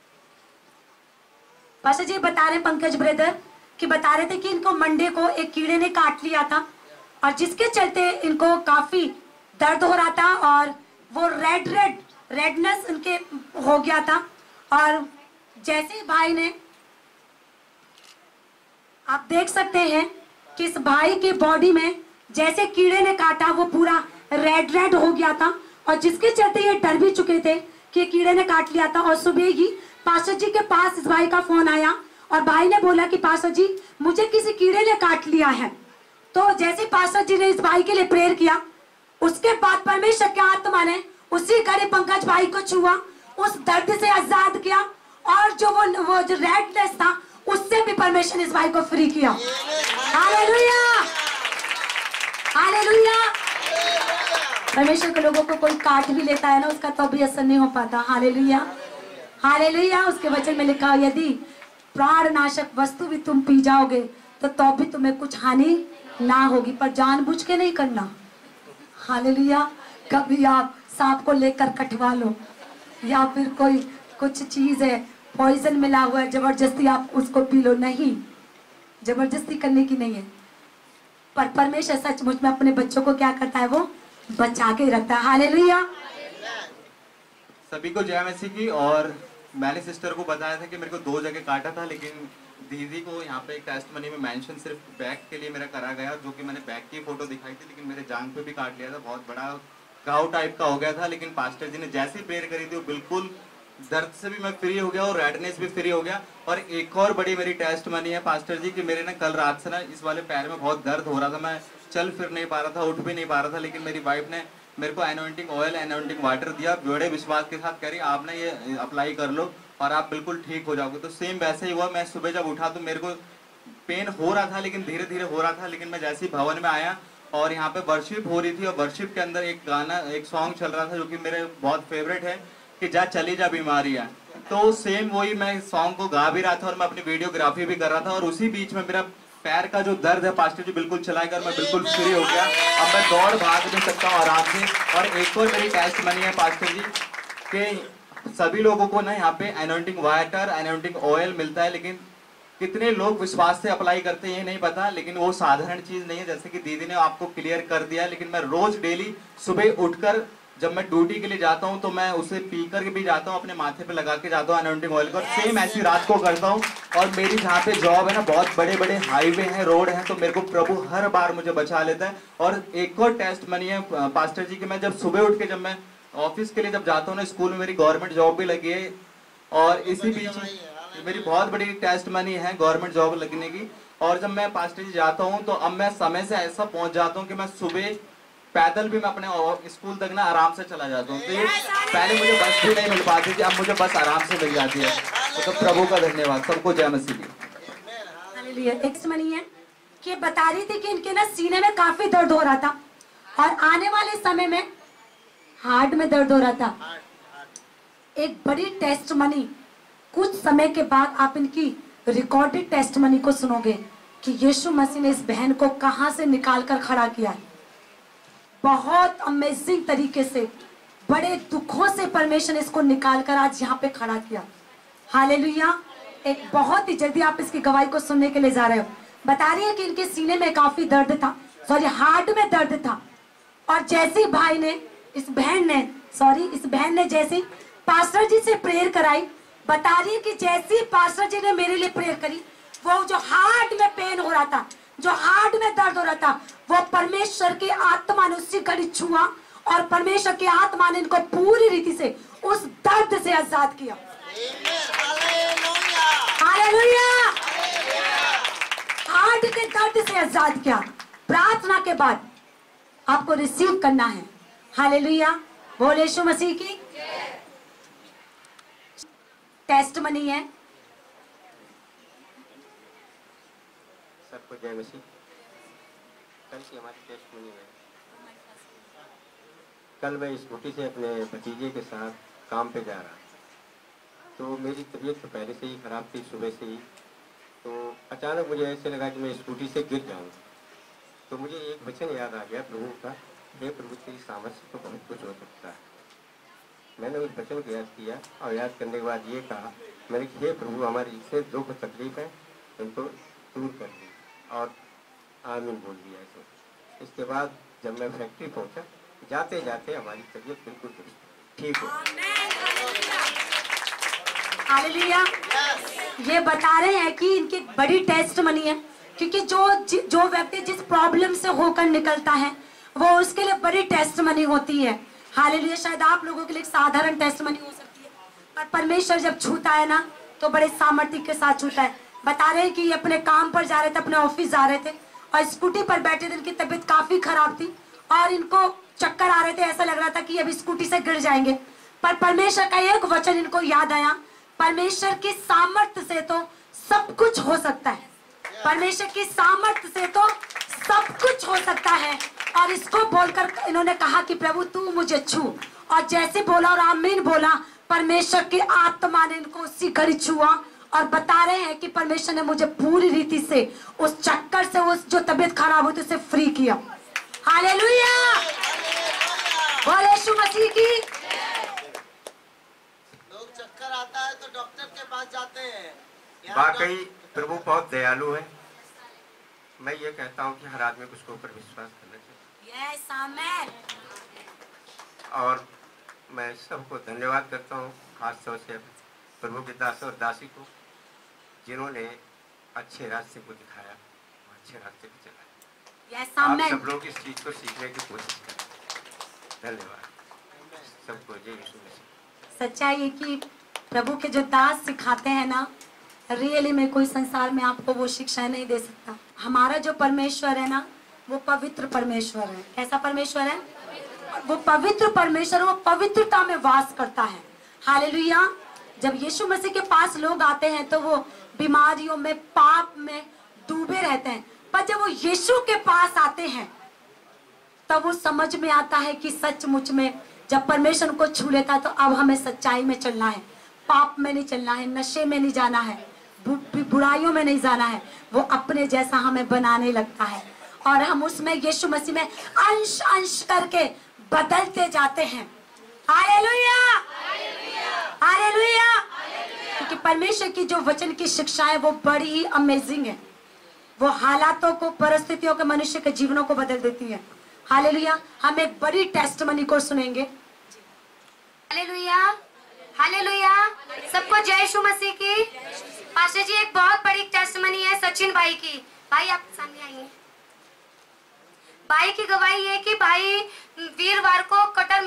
पास्टर जी बता रहे पंकज ब्रदर कि बता रहे थे कि इनको मंडे को एक कीड़े ने काट लिया था और जिसके चलते इनको काफी दर्द हो रहा था और वो रेडनेस इनके हो गया था। और जैसे भाई ने, आप देख सकते हैं कि इस भाई के बॉडी में जैसे कीड़े ने काटा वो पूरा रेड हो गया था और जिसके चलते ये डर भी चुके थे कि कीड़े ने काट लिया था। और सुबह ही पास्टर जी के पास इस भाई का फोन आया और भाई ने बोला कि पास्टर जी मुझे किसी कीड़े ने काट लिया है। तो जैसे पास्टर जी ने इस भाई के लिए प्रेयर किया, उसके बाद परमेश्वर के आत्मा ने उसी घड़ी पंकज भाई को छुआ, उस दर्द से आजाद किया और वो जो रेडनेस था उससे भी परमेश्वर ने इस भाई को फ्री किया। हालेलुया। हालेलुया। परमेश्वर के लोगों को कोई काट भी लेता है ना, उसका तो भी असर नहीं हो पाता। हालेलुया। हालेलुया। उसके वचन में लिखा है यदि प्राणनाशक वस्तु भी तुम पी जाओगे तो भी तुम्हें कुछ हानि ना होगी, पर जानबूझ के नहीं करना। हालेलुया। कभी आप सांप को लेकर कटवा लो या फिर कोई कुछ चीज है पॉइजन मिला हुआ है, जबरदस्ती आप उसको पी लो, नहीं, जबरदस्ती करने की नहीं है। पर परमेश्वर सचमुच में अपने बच्चों को क्या करता है, वो बचा के रखता है। हालेलुया। सभी को जय मसीह की। और मैंने सिस्टर को बताया था कि मेरे को 2 जगह काटा था, लेकिन दीदी को यहाँ पे एक टेस्टमनी में मेंशन सिर्फ बैक के लिए मेरा करा गया, जो कि मैंने बैक की फोटो दिखाई थी, लेकिन मेरे जांघ पे भी काट लिया था, बहुत बड़ा घाव टाइप का हो गया था। लेकिन पास्टर जी ने जैसी प्रेयर करी थी वो बिल्कुल दर्द से भी मैं फ्री हो गया और रेडनेस भी फ्री हो गया। और एक और बड़ी मेरी टेस्टमनी है पास्टर जी कि मेरे ना कल रात से ना इस वाले पैर में बहुत दर्द हो रहा था, मैं चल फिर नहीं पा रहा था, उठ भी नहीं पा रहा था, लेकिन मेरी वाइफ ने मेरे को एनोइंटिंग ऑयल एनोइंटिंग वाटर दिया, बड़े विश्वास के साथ कह रही आप ना ये अप्लाई कर लो और आप बिल्कुल ठीक हो जाओगे। तो सेम वैसे ही हुआ। मैं सुबह जब उठा तो मेरे को पेन हो रहा था, लेकिन धीरे धीरे हो रहा था। लेकिन मैं जैसे ही भवन में आया और यहाँ पे वर्शिप हो रही थी और वर्शिप के अंदर एक गाना, एक सॉन्ग चल रहा था जो कि मेरे बहुत फेवरेट है कि जा चली जा बीमारियां, तो सेम वही मैं सॉन्ग को गा भी रहा था और मैं अपनी वीडियोग्राफी भी कर रहा था। और उसी बीच में मेरा पैर का जो दर्द है पास्टर जी बिल्कुल चलाकर मैं बिल्कुल फ्री हो गया। अब मैं दौड़ भाग भी सकता हूँ आराम से। और एक और मेरी टेस्टमनी है पास्टर जी कि सभी लोगों को ना यहाँ पे एनोइंटिंग वाटर एनोइंटिंग ऑयल मिलता है, लेकिन कितने लोग विश्वास से अप्लाई करते हैं ये नहीं पता, लेकिन वो साधारण चीज नहीं है। जैसे कि दीदी ने आपको क्लियर कर दिया, लेकिन मैं रोज डेली सुबह उठकर जब मैं ड्यूटी के लिए जाता हूँ तो मैं उसे पी कर के भी जाता हूँ, अपने माथे पे लगा के जाता हूँ अनॉइंटिंग ऑयल का, और सेम ऐसी रात को करता हूँ। और मेरी जहाँ पे जॉब है ना, बहुत बड़े बड़े हाईवे हैं, रोड हैं, तो मेरे को प्रभु हर बार मुझे बचा लेता है। और एक और टेस्ट मनी है पास्टर जी कि मैं जब सुबह उठ के जब मैं ऑफिस के लिए जब जाता हूँ ना, स्कूल में मेरी गवर्नमेंट जॉब भी लगी है, और इसी बीच मेरी बहुत बड़ी टेस्ट मनी है गवर्नमेंट जॉब लगने की। और जब मैं पास्टर जी जाता हूँ तो अब मैं समय से ऐसा पहुंच जाता हूँ कि मैं सुबह पैदल भी मैं अपने स्कूल तक ना आराम से चला जाता हूँ। तो पहले मुझे बस भी नहीं मिल पाती थी, अब मुझे बस आराम से मिल जाती है। तो प्रभु का धन्यवाद, सबको जय मसीह की। हालेलुया। एक मनी है कि बता रही थी कि इनके ना सीने में काफी दर्द हो रहा था, और आने वाले समय में हार्ट में दर्द हो रहा था। एक बड़ी टेस्ट मनी, कुछ समय के बाद आप इनकी रिकॉर्डेड टेस्ट मनी को सुनोगे कि यीशु मसीह ने इस बहन को कहां से निकाल कर खड़ा किया है। बहुत अमेजिंग तरीके से, बड़े दुखों से परमेश्वर ने इसको निकाल कर आज यहाँ पे खड़ा किया। हालेलुया। एक बहुत ही जल्दी आप इसकी गवाही को सुनने के लिए जा रहे हो। बता रही है कि इनके सीने में काफी दर्द था, सॉरी हार्ट में दर्द था, और जैसे भाई ने इस बहन ने जैसे पास्टर जी से प्रेयर कराई, बता रही है कि जैसे पास्टर जी ने मेरे लिए प्रेयर करी, वो जो हार्ट में पेन हो रहा था, जो हार्ट में दर्द हो रहा था, वो परमेश्वर की आत्मा ने उसी घड़ी छुआ, और परमेश्वर की आत्मा ने इनको पूरी रीति से उस दर्द से आजाद किया। हालेलुया। हार्ट के दर्द से आजाद किया। प्रार्थना के बाद आपको रिसीव करना है। हालेलुया। बोल यीशु मसीह की। टेस्ट मनी है। सबको जय मसीह। कल की हमारी टेस्ट मनी है। कल मैं स्कूटी से अपने भतीजे के साथ काम पे जा रहा, तो मेरी तबीयत तो पहले से ही ख़राब थी सुबह से ही। तो अचानक मुझे ऐसे लगा कि मैं स्कूटी से गिर जाऊंगा। तो मुझे एक वचन याद आ गया प्रभु का, हे प्रभु तेरी सामर्थ से तो बहुत कुछ हो सकता है। मैंने उस वचन को याद किया, और याद करने के बाद ये कहा मैंने कि हे प्रभु हमारी इससे दुख तकलीफ है उनको दूर कर दी, और आमीन बोल दिया ऐसे। इसके बाद जब मैं फैक्ट्री पहुंचा, जाते जाते हमारी तबीयत बिल्कुल ठीक हो। हालेलुया। ये बता रहे हैं कि इनकी बड़ी टेस्ट मनी है, क्योंकि जो व्यक्ति जिस प्रॉब्लम से होकर निकलता है वो उसके लिए बड़ी टेस्ट मनी होती है। हालेलुया। शायद आप लोगों के लिए साधारण टेस्ट मनी हो सकती है, पर परमेश्वर जब छूता है ना तो बड़े सामर्थ्य के साथ छूता है। बता रहे हैं कि ये अपने काम पर जा रहे थे, अपने ऑफिस जा रहे थे, और स्कूटी पर बैठे थे। इनकी तबीयत काफी खराब थी और इनको चक्कर आ रहे थे, ऐसा लग रहा था कि अभी स्कूटी से गिर जाएंगे। पर परमेश्वर का एक वचन इनको याद आया, परमेश्वर की सामर्थ्य से तो सब कुछ हो सकता है। परमेश्वर की सामर्थ्य से तो सब कुछ हो सकता है। और इसको बोलकर इन्होंने कहा कि प्रभु तू मुझे छू, और जैसे बोला और आमीन बोला, परमेश्वर की आत्मा ने इनको उसी घड़ी छुआ, और बता रहे हैं कि परमेश्वर ने मुझे पूरी रीति से उस चक्कर से, उस जो तबीयत खराब हुई उसे फ्री किया। हालेलुया। बोल यीशु मसीह की। लोग चक्कर आता है तो डॉक्टर के पास जाते हैं। वाकई प्रभु बहुत दयालु है। मैं ये कहता हूँ कि हर आदमी को उसके ऊपर विश्वास करना चाहिए। Yes amen. और मैं सबको धन्यवाद करता हूँ, खास तौर से प्रभु के दास और दासी को, जिन्होंने अच्छे रास्ते को दिखाया, अच्छे रास्ते पे चलाया। यस आप आमेन। सब लोग इस चीज को सीखने की कोशिश करें। धन्यवाद सबको। जय यीशु मसीह। सच्चाई है कि प्रभु के जो दास सिखाते हैं ना, रियली में कोई संसार में आपको वो शिक्षा नहीं दे सकता। हमारा जो परमेश्वर है ना, वो पवित्र परमेश्वर है। कैसा परमेश्वर है? वो पवित्र परमेश्वर, वो पवित्रता में वास करता है। हालेलुया। जब यीशु मसीह के पास लोग आते हैं तो वो बीमारियों में, पाप में डूबे रहते हैं, पर जब वो यीशु के पास आते हैं तब वो समझ में आता है कि सचमुच में जब परमेश्वर को छू लेता तो अब हमें सच्चाई में चलना है, पाप में नहीं चलना है, नशे में नहीं जाना है, बुराइयों में नहीं जाना है। वो अपने जैसा हमें बनाने लगता है, और हम उसमें यीशु मसीह में अंश अंश करके बदलते जाते हैं। हालेलुया। हालेलुया। क्योंकि परमेश्वर की जो वचन की शिक्षा है वो बड़ी ही अमेजिंग है। वो हालातों को, परिस्थितियों के, मनुष्य के जीवनों को बदल देती है। हालेलुया। हम एक बड़ी टेस्टमनी को सुनेंगे। Hallelujah, hallelujah. सबको जय यीशु मसीह की। पास्टर जी, एक बहुत बड़ी टेस्टमनी है सचिन भाई की। भाई आप सामने आइए। भाई की गवाही है कि भाई वीरवार को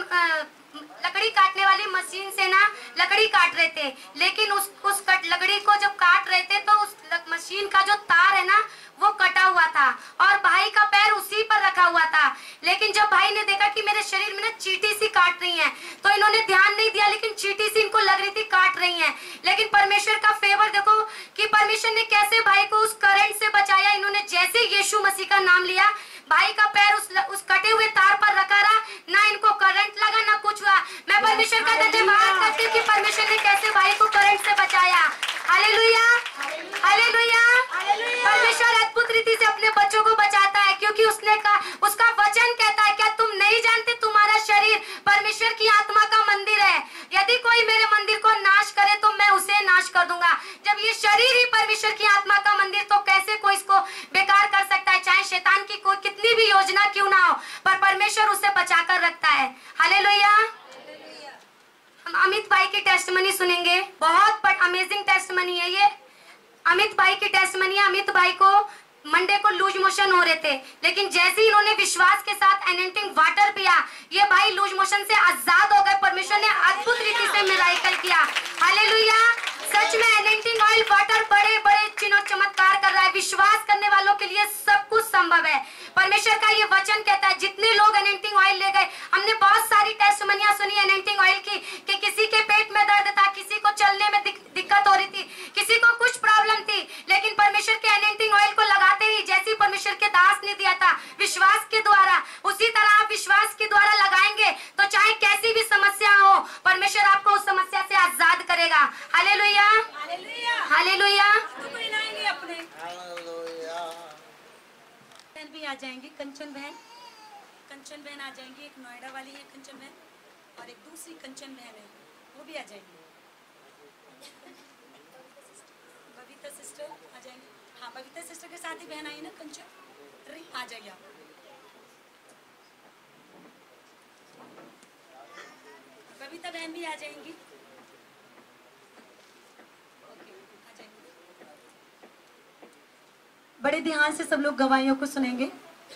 लकड़ी काटने वाली मशीन से ना लकड़ी काट रहे थे, लेकिन उस लकड़ी को जब काट रहे थे तो उस मशीन का जो तार है ना वो कटा हुआ था और भाई का पैर उसी पर रखा हुआ था। लेकिन जब भाई ने देखा कि मेरे शरीर में ना चींटी सी काट रही है तो इन्होंने ध्यान नहीं दिया, लेकिन चींटी सी इनको लग रही थी काट रही है। लेकिन परमेश्वर का फेवर देखो कि परमेश्वर ने कैसे भाई को उस करंट से बचाया। इन्होंने जैसे यीशु मसीह का नाम लिया, भाई का पैर उस कटे हुए तार पर रखा रहा, ना इनको करंट लगा ना कुछ हुआ। मैं परमेश्वर का धन्यवाद करती हूँ कि परमेश्वर ने कैसे भाई को करंट से बचाया। Hallelujah, hallelujah. परमेश्वर अद्भुत रीति से अपने बच्चों को बचाता है, क्योंकि उसका वचन कहता है, क्या तुम नहीं जानते तुम्हारा शरीर परमेश्वर की आत्मा का मंदिर है। यदि कोई मेरे मंदिर को नाश करे तो मैं उसे नाश कर दूंगा। जब ये शरीर ही परमेश्वर की आत्मा का मंदिर, तो कैसे कोई इसको बेकार कर सकता है। चाहे शैतान की कोई कितनी भी योजना क्यों ना हो, पर परमेश्वर उसे बचाकर रखता है। हालेलुया। हम अमित भाई की टेस्टमनी सुनेंगे। बहुत अमेजिंग टेस्टमनी है ये। अमित भाई की टेस्टमनी है। अमित भाई को मंडे को लूज मोशन हो रहे थे, लेकिन जैसे ही इन्होंने विश्वास के साथ एनेंटिंग वाटर पिया, ये भाई लूज मोशन से आजाद हो गए। परमेश्वर ने अद्भुत रीति से मिराकल किया। हालेलुया। सच में एनेंटिंग ऑयल वाटर बड़े बड़े चिन्ह और चमत्कार कर रहा है। विश्वास करने वालों के लिए सब कुछ संभव है। परमेश्वर का ये वचन कहता है, जितने लोग एनेंटिंग ऑयल ले गए, हमने बहुत सारी टेस्टमनियां सुनी एनेंटिंग ऑयल की कि किसी के पेट में दर्द था, किसी को चलने में दिक्कत हो रही थी, किसी को कुछ प्रॉब्लम थी, लेकिन परमेश्वर के एनेंटिंग ऑयल को लगाते ही, जैसे परमेश्वर के दास ने दिया था विश्वास के द्वारा, उसी तरह आप विश्वास के द्वारा लगाएंगे तो चाहे कैसी भी समस्या हो, परमेश्वर आपको उस समस्या से आजाद करेगा। Hallelujah, hallelujah. बहन भी आ जाएंगी, कंचन बहन आ जाएंगी। एक नोएडा वाली है कंचन बहन और एक दूसरी कंचन बहन है, वो भी आ जाएंगी। बबीता सिस्टर आ जाएंगी। हाँ, बबीता सिस्टर के साथ ही बहन आई ना कंचन, आ जाइए आप। बबीता बहन भी आ जाएंगी। बड़े ध्यान से सब लोग गवाहियों को सुनेंगे।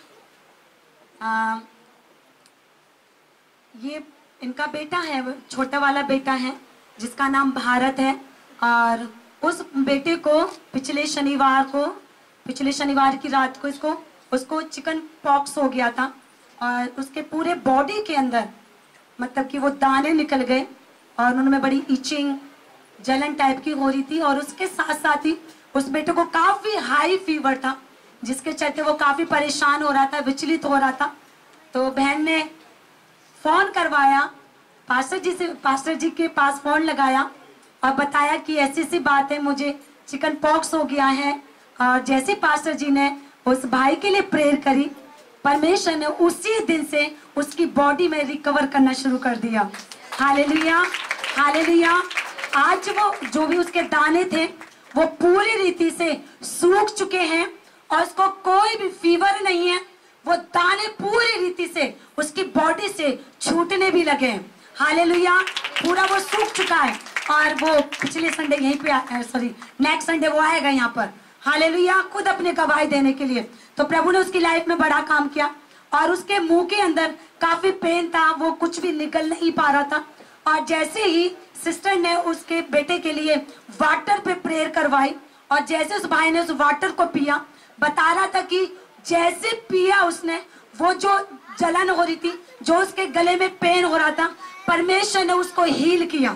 ये इनका बेटा है, छोटा वाला बेटा है जिसका नाम भारत है, और उस बेटे को पिछले शनिवार की रात को उसको चिकन पॉक्स हो गया था और उसके पूरे बॉडी के अंदर मतलब कि वो दाने निकल गए और उनमें बड़ी इचिंग जलन टाइप की हो रही थी, और उसके साथ साथ ही उस बेटे को काफी हाई फीवर था, जिसके चलते वो काफी परेशान हो रहा था, विचलित हो रहा था। तो बहन ने फोन करवाया, पास्टर जी के पास फोन लगाया और बताया कि ऐसी सी बात है, मुझे चिकन पॉक्स हो गया है। और जैसे पास्टर जी ने उस भाई के लिए प्रेयर करी, परमेश्वर ने उसी दिन से उसकी बॉडी में रिकवर करना शुरू कर दिया। Hallelujah, hallelujah. आज वो जो भी उसके दाने थे वो पूरी रीति से सूख चुके हैं और उसको कोई भी फीवर नहीं है। वो दाने पूरी रीति से उसकी बॉडी से छूटने भी लगे। हालेलुया, पूरा वो सूख चुका है और वो पिछले संडे यहीं पे नेक्स्ट संडे वो आएगा यहाँ पर। हालेलुया, खुद अपने गवाही देने के लिए। तो प्रभु ने उसकी लाइफ में बड़ा काम किया और उसके मुंह के अंदर काफी पेन था, वो कुछ भी निकल नहीं पा रहा था। और जैसे ही सिस्टर ने उसके बेटे के लिए वाटर पे प्रेयर करवाई और जैसे उस भाई ने उस वाटर को पिया, बता रहा था कि जैसे पिया उसने, वो जो जलन हो रही थी, जो उसके गले में पेन हो रहा था, परमेश्वर ने उसको हील किया।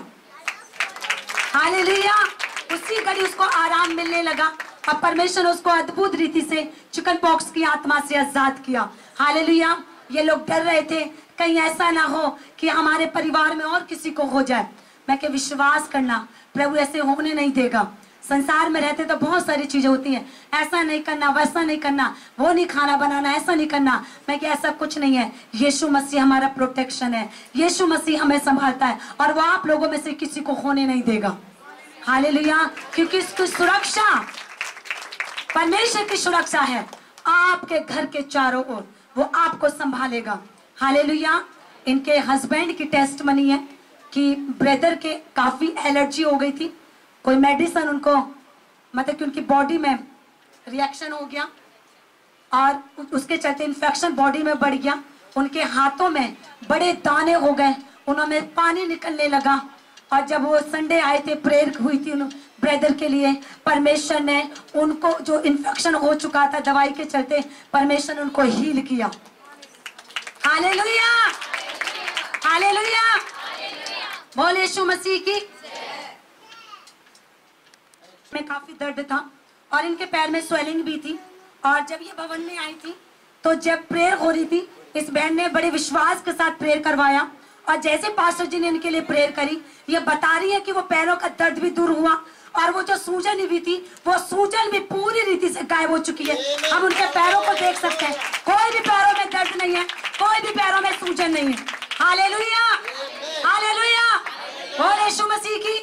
हालेलुया, उसी घड़ी उसको आराम मिलने लगा और परमेश्वर ने उसको अद्भुत रीति से चिकन पॉक्स की आत्मा से आजाद किया। हालेलुया। ये लोग डर रहे थे कहीं ऐसा ना हो कि हमारे परिवार में और किसी को हो जाए। मैं क्या विश्वास करना, प्रभु ऐसे होने नहीं देगा। संसार में रहते तो बहुत सारी चीजें होती हैं, ऐसा नहीं करना, वैसा नहीं करना, वो नहीं खाना बनाना, ऐसा नहीं करना। मैं क्या ऐसा कुछ नहीं है। यीशु मसीह हमारा प्रोटेक्शन है, यीशु मसीह हमें संभालता है और वो आप लोगों में से किसी को होने नहीं देगा। हालेलुया, क्योंकि इसकी सुरक्षा परमेश्वर की सुरक्षा है आपके घर के चारों ओर, वो आपको संभालेगा। हालेलुया। इनके हस्बैंड की टेस्टमनी है कि ब्रदर के काफ़ी एलर्जी हो गई थी, कोई मेडिसिन उनको मतलब कि उनकी बॉडी में रिएक्शन हो गया और उसके चलते इन्फेक्शन बॉडी में बढ़ गया, उनके हाथों में बड़े दाने हो गए, उन्होंने पानी निकलने लगा। और जब वो संडे आए थे, प्रेयर हुई थी उन ब्रदर के लिए, परमेश्वर ने उनको जो इन्फेक्शन हो चुका था दवाई के चलते, परमेश्वर ने उनको हील किया। हालेलुया, हालेलुया, बोल यीशु मसीह की। में काफी दर्द था और इनके पैर में स्वेलिंग भी थी। और जब ये भवन में आई थी तो जब प्रेयर हो रही थी, इस बहन ने बड़े विश्वास के साथ प्रेयर करवाया और जैसे पास्टर जी ने इनके लिए प्रेयर करी, ये बता रही है कि वो पैरों का दर्द भी दूर हुआ और वो जो सूजन भी थी वो सूजन भी पूरी रीति से गायब हो चुकी है। हम उनके पैरों को देख सकते हैं, कोई भी पैरों में दर्द नहीं है, कोई भी पैरों में सूजन नहीं है। हालेलुया, हालेलुया, बोल यीशु मसीह की।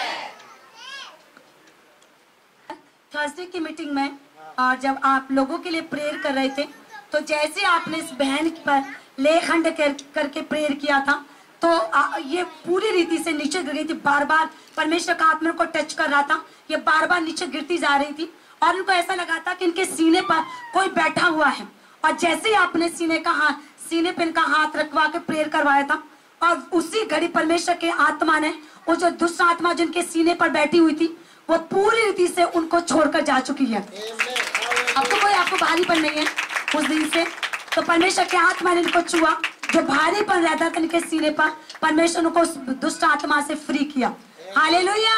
थर्सडे की मीटिंग में और जब आप लोगों के लिए प्रेयर कर रहे थे तो जैसे आपने इस बहन पर लेखंड करके प्रेयर किया था तो ये पूरी रीति से नीचे गिर गई थी। बार बार परमेश्वर का आत्मा को टच कर रहा था, ये बार बार नीचे गिरती जा रही थी और उनको ऐसा लगा था कि इनके सीने पर कोई बैठा हुआ है। और जैसे ही आपने सीने पे इनका हाथ रखवा के प्रेयर करवाया था और उसी घड़ी परमेश्वर के आत्मा ने वो जो दुष्ट आत्मा जिनके सीने पर बैठी हुई थी वो पूरी रीति से उनको छोड़कर जा चुकी है। अब तो कोई आपको भारीपन नहीं है उस दिन से। तो परमेश्वर के आत्मा ने इनको छुआ, जो भारीपन रहता था इनके सीने पर, परमेश्वर ने उनको उस दुष्ट आत्मा से फ्री किया। हालेलुया।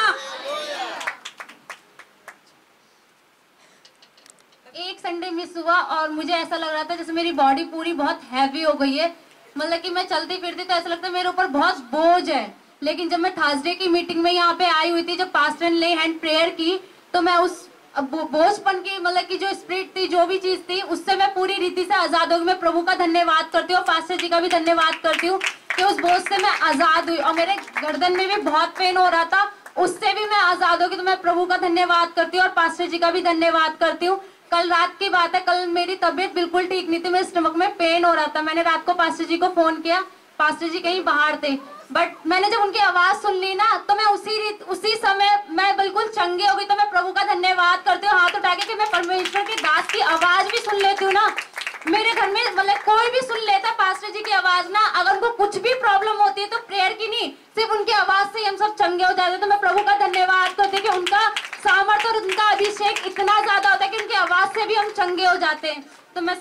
एक संडे मिस हुआ और मुझे ऐसा लग रहा था जैसे मेरी बॉडी पूरी बहुत हैवी हो गई है, मतलब कि मैं चलती फिरती तो ऐसा लगता है मेरे ऊपर बहुत बोझ है। लेकिन जब मैं थर्सडे की मीटिंग में यहाँ पे आई हुई थी, जब पास्टर ने ले हैंड प्रेयर की, तो मैं उस बोझपन की मतलब कि जो स्पिरिट थी, जो भी चीज थी, उससे मैं पूरी रीति से आजाद हो गई। मैं प्रभु का धन्यवाद करती हूँ, पास्टर जी का भी धन्यवाद करती हूँ कि उस बोझ से मैं आजाद हुई। और मेरे गर्दन में भी बहुत पेन हो रहा था, उससे भी मैं आजाद हो गई। तो मैं प्रभु का धन्यवाद करती हूँ और पास्टर जी का भी धन्यवाद करती हूँ। कल रात की बात है, कल मेरी तबीयत बिल्कुल ठीक नहीं थी, मेरे स्टमक में पेन हो रहा था। मैंने रात को पास्टर जी को फोन किया, पास्टर जी कहीं बाहर थे, बट मैंने जब उनकी आवाज सुन ली ना तो मैं उसी समय मैं बिल्कुल चंगी हो गई। तो मैं प्रभु का धन्यवाद करती हूँ हाथ उठा के कि मैं परमेश्वर की दास की आवाज भी सुन लेती हूँ ना। मेरे घर में मतलब कोई भी सुन लेता पास्टर जी की आवाज ना, अगर उनको कुछ भी प्रॉब्लम होती है तो प्रेयर की नहीं, सिर्फ उनकी आवाज से हम सब चंगे हो जाते हैं। तो मैं प्रभु का धन्यवाद करती हूँ कि उनका सामर्थ्य और उनका अभिषेक इतना ज्यादा होता है कि उनकी आवाज से भी हम चंगे हो जाते हैं। तो मैं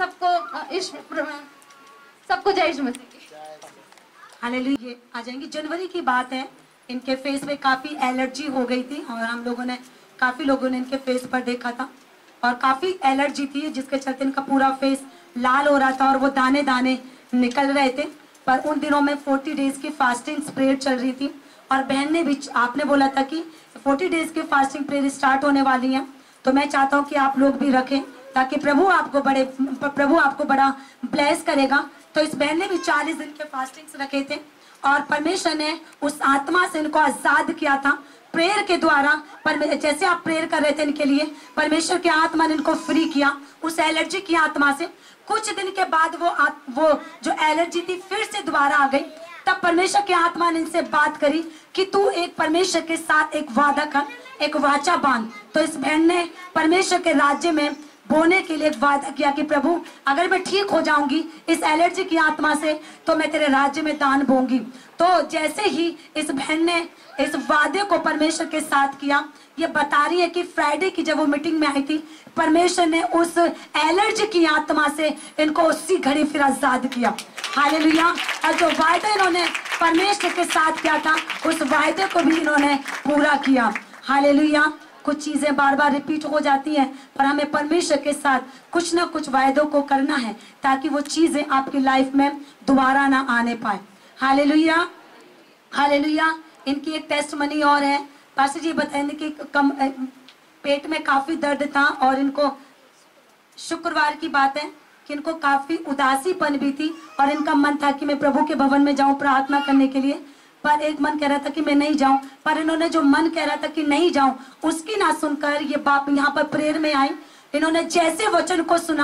सबको जय यीशु मसीह। हालेलुया। आ जाएंगे, जनवरी की बात है, इनके फेस पे काफी एलर्जी हो गई थी और हम लोगों ने काफी लोगों ने इनके फेस पर देखा था और काफी एलर्जी थी जिसके चलते इनका पूरा फेस लाल हो रहा था और वो दाने दाने निकल रहे थे। पर उन दिनों में 40 डेज की फास्टिंग प्रेयर चल रही थी और बहन ने भी, आपने बोला था कि 40 डेज की फास्टिंग प्रेयर स्टार्ट होने वाली है, तो मैं चाहता हूँ कि आप लोग भी रखें ताकि प्रभु आपको बड़ा ब्लेस करेगा। तो इस बहन ने भी 40 दिन के फास्टिंग्स रखे थे और परमेश्वर ने उस आत्मा से इनको आजाद किया था प्रेयर के द्वारा। जैसे आप प्रेयर कर रहे थे इनके लिए, परमेश्वर के आत्मा ने इनको फ्री किया उस एलर्जी की आत्मा से। कुछ दिन के बाद वो जो एलर्जी थी फिर से दोबारा आ गई। तब परमेश्वर के आत्मा ने इनसे बात करी कि तू एक परमेश्वर के साथ एक वादा कर, एक वाचा बांध। तो इस बहन ने परमेश्वर के राज्य में बोने के लिए वादा किया कि प्रभु अगर मैं ठीक हो जाऊंगी इस एलर्जी की आत्मा से तो मैं तेरे राज्य में दान बोऊंगी। तो जैसे ही इस बहन ने इस वादे को परमेश्वर के साथ किया, ये बता रही है कि फ्राइडे की जब वो मीटिंग में आई थी, परमेश्वर ने उस एलर्जी की आत्मा से इनको उसी घड़ी फिर आजाद किया। हालेलुया। और जो वायदा इन्होंने परमेश्वर के साथ किया था उस वायदे को भी इन्होंने पूरा किया। हालेलुया। कुछ चीजें बार बार रिपीट हो जाती हैं, पर हमें परमेश्वर के साथ कुछ ना कुछ वायदों को करना है ताकि वो चीजें आपकी लाइफ में दोबारा ना आने पाए। Hallelujah, hallelujah. इनकी एक टेस्टमनी और है। पास्टर जी बताएंगे कि पेट में काफी दर्द था और इनको शुक्रवार की बात है कि इनको काफी उदासीपन भी थी और इनका मन था कि मैं प्रभु के भवन में जाऊं प्रार्थना करने के लिए, पर एक मन कह रहा था कि मैं नहीं जाऊं। पर इन्होंने जो मन कह रहा था कि नहीं जाऊं उसकी ना सुनकर ये बाप यहाँ पर प्रेयर में आई। इन्होंने जैसे वचन को सुना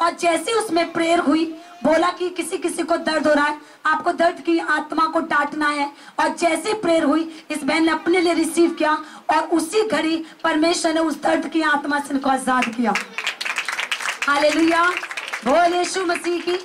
और जैसे उसमें प्रेयर हुई, बोला कि किसी किसी को दर्द हो रहा है, आपको दर्द की आत्मा को डांटना है। और जैसे प्रेयर हुई, इस बहन ने अपने लिए रिसीव किया और उसी घड़ी परमेश्वर ने उस दर्द की आत्मा से इनको आजाद किया। हालेलुया, बोल यीशु मसीह की।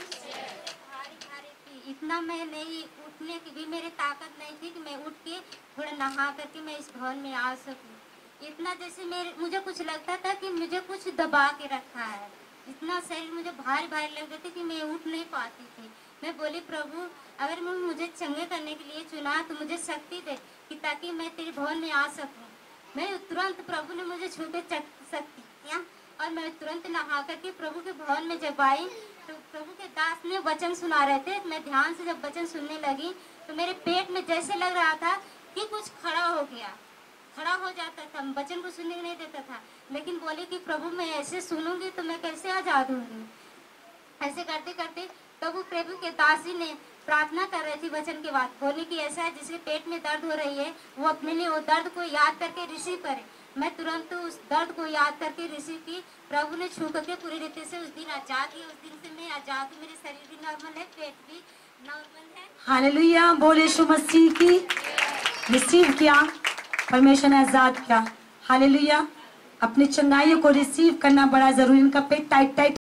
इतना मैं नहीं उठने की भी मेरी ताकत नहीं थी कि मैं उठ के थोड़ा नहा करके मैं इस भवन में आ सकूं। इतना जैसे मुझे कुछ लगता था कि मुझे कुछ दबा के रखा है। इतना शरीर मुझे भारी भारी लग रही थी कि मैं उठ नहीं पाती थी। मैं बोली प्रभु, अगर मुझे चंगे करने के लिए चुना तो मुझे शक्ति दे कि ताकि मैं तेरे भवन में आ सकूं। मैं तुरंत, प्रभु ने मुझे छू के शक्ति दिया और मैं तुरंत नहा करके प्रभु के भवन में जब आई तो प्रभु के दास ने वचन सुना रहे थे। मैं ध्यान से जब वचन सुनने लगी तो मेरे पेट में जैसे लग रहा था कि कुछ खड़ा हो गया, खड़ा हो जाता था, वचन को सुनने नहीं देता था। लेकिन बोली कि प्रभु मैं ऐसे सुनूंगी तो मैं कैसे आजाद होंगी। ऐसे करते करते तब प्रभु के दासी ने प्रार्थना कर रही थी वचन के बाद, बोली कि ऐसा है जिसके पेट में दर्द हो रही है वो अपने लिए वो दर्द को याद करके रिसीव करे। मैं तुरंत उस दर्द को याद करके रिसीव की। प्रभु ने छू करके पूरी रीति से उस दिन आजाद की। उस दिन से मैं आजाद हूँ। मेरे शरीर भी नॉर्मल है, पेट भी नॉर्मल है। हालेलुया, बोल यीशु मसीह की। रिसीव किया, परमेश्वर ने आजाद किया। हालेलुया, अपनी चंगाइयों को रिसीव करना बड़ा जरूरी। इनका पेट टाइट टाइट